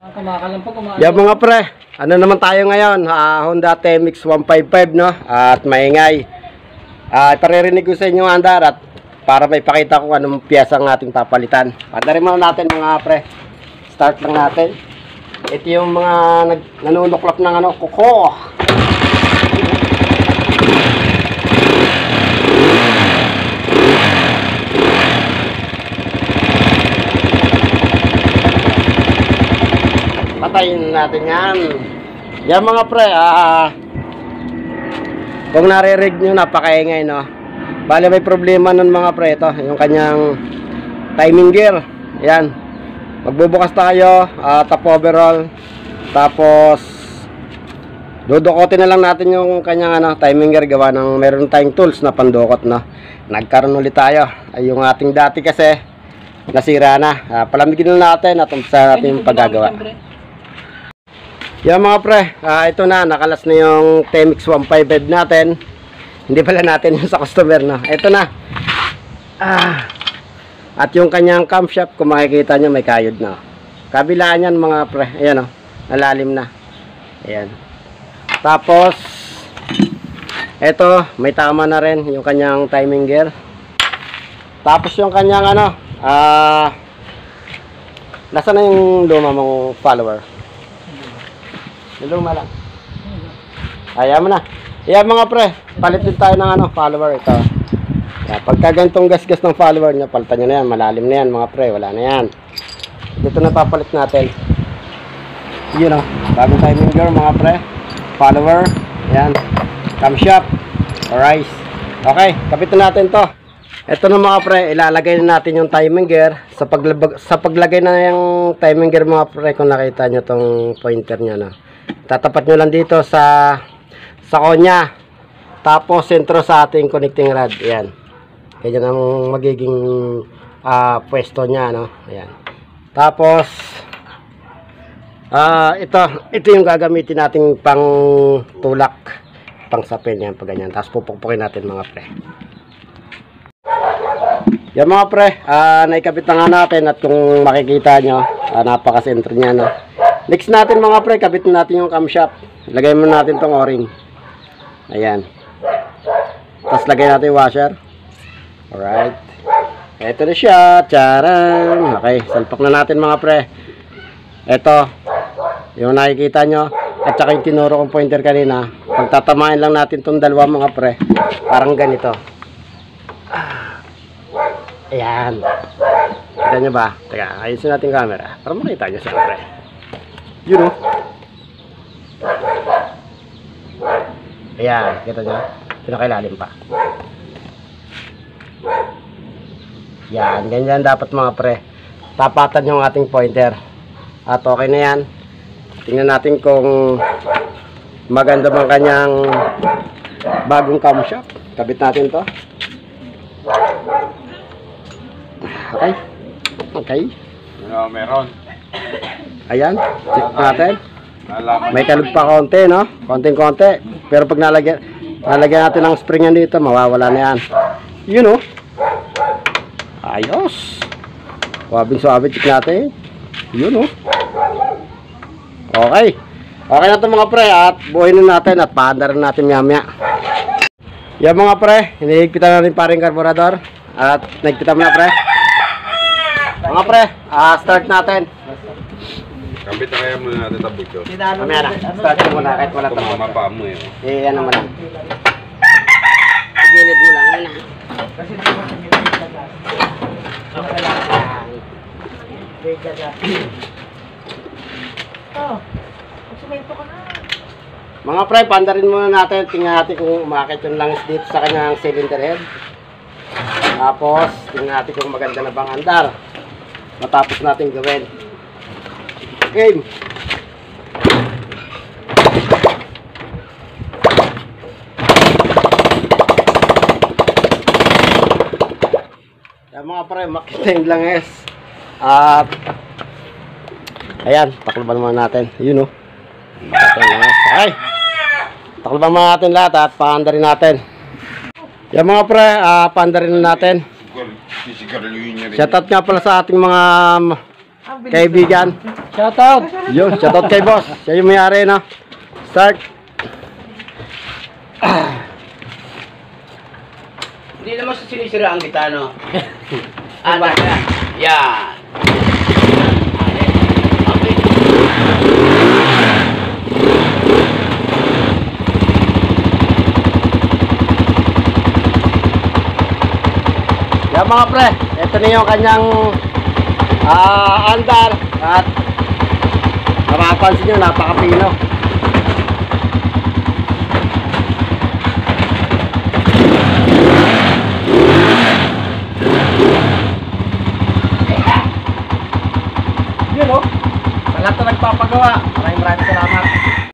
Yan mga pre, ano naman tayo ngayon? Honda TMX 155 no? At maingay. Paririnig ko sa inyo andar at para may pakita ko anong piyesa ang ating papalitan. Padarin muna natin mga pre. Start lang natin. Ito yung mga nanunuklap ng ano, kuko. Patayin natin yan. Yan mga pre, kung nare-rig nyo, napakaingay no. Bale may problema nun mga pre, ito yung kanyang timing gear. Yan, magbubukas tayo, top overall. Tapos dudukotin na lang natin yung kanyang timing gear. Gawa ng meron tayong tools na pandukot no. Nagkaroon ulit tayo. Ay, yung ating dati kasi nasira na. Palamigin na natin at umpisa natin yung paggagawa. Yan mga pre, ito na, nakalas na yung TMX 155 natin. Hindi pala natin yung sa customer no. Ito na. At yung kanyang camshaft, kung makikita nyo may kayod na. Kabilaan yan mga pre. Ayan o, nalalim na. Ayan. Tapos ito, may tama na rin yung kanyang timing gear. Tapos yung kanyang nasa na yung luma mong follower? Luma lang. Ayan mo na. Ayan mga pre, palit din tayo ng follower ito. Yan, pagka ganitong gas-gas ng follower nyo, palitan nyo na yan. Malalim na yan mga pre, wala na yan. Dito na papalit natin. Yun o, bagong timing gear mga pre. Follower, ayan. Camshaft, alright. Okay, kapitan natin to. Ito na mga pre, ilalagay na natin yung timing gear. Sa paglagay na yung timing gear mga pre, kung nakita nyo tong pointer nyo no. Tatapat nyo lang dito sa konya. Tapos sentro sa ating connecting rod. Ayan. Ganyan ang magiging pwesto nya no. Ayan. Tapos ito yung gagamitin nating pang tulak, pang sapin yan pag ganyan. Tapos pupukpukin natin mga pre. Yan mga pre, naikabit na nga natin at kung makikita nyo, napaka-sentro nya no. Next natin mga pre, kabit natin yung camshaft. Lagay mo natin tong o-ring. Ayan. Tapos lagay natin yung washer. Alright. Ito na siya. Charan. Okay, salpak na natin mga pre. Ito, yung nakikita nyo. At saka yung tinuro kong pointer kanina. Pagtatamahin lang natin tong dalawa mga pre. Parang ganito. Ayan. Kita nyo ba? Teka, ayusin natin camera para makita nyo siya pre. Yun o. Ayan, kita nyo. Pinakailalim pa. Yan, ganyan dapat mga pre. Tapatan yung ating pointer. At okay na yan. Tingnan natin kung maganda bang kanyang bagong camshaft. Kabit natin to. Okay. Okay. Meron. Ayan, check natin. May kalog pa konti, no? Konting-konti. Pero pag nalagyan natin ng spring yan dito, mawawala na yan. Yun, no? Ayos. Suwabing-suwabe, check natin. Yun, no? Okay. Okay na ito mga pre. At buuin na natin at paandarin natin maya-maya. Yan mga pre, hinihigpitan natin paring karburador. At nagpitan mo na pre. Mga pre, start natin. Kambit na kaya muna natin tabot yun. Mamaya na, start mo muna kahit wala tabot. Kumama pa mo eh. Ano mo lang. Gilid mo lang. Yan na. Mga pre, pandarin muna natin. Tingnan natin kung umakit yung langis dito sa kanyang cylinder head. Tapos, tingnan natin kung maganda na bang andar. Matapos natin gawin. Game! Yan mga pre, makita yung langis. At ayan, takluban muna natin. Yun o. Ay! Takluban muna natin lahat at paandarin natin. Yan mga pre, paandarin natin. Shoutout nga pala sa ating mga kaibigan. Shoutout! Yun, shoutout kay boss. Siya yung may-ari, no? Start. Hindi naman sa sinisiraan kita, no? Ano yan? Yan. Okay. Yan mga pre, ito na yung kanyang andar at mapapansin nyo, napakapino. Yun o, sa lahat na nagpapagawa,